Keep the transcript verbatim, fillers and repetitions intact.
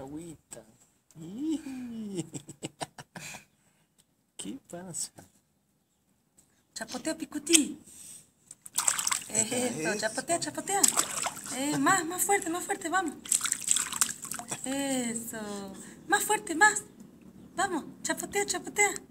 agüita. Ih, ¿qué pasa? Chapotea, Picuti. Eso, chapotea, chapotea. Eh, más, más fuerte, más fuerte, vamos. Eso. Más fuerte, más. Vamos, chapotea, chapotea.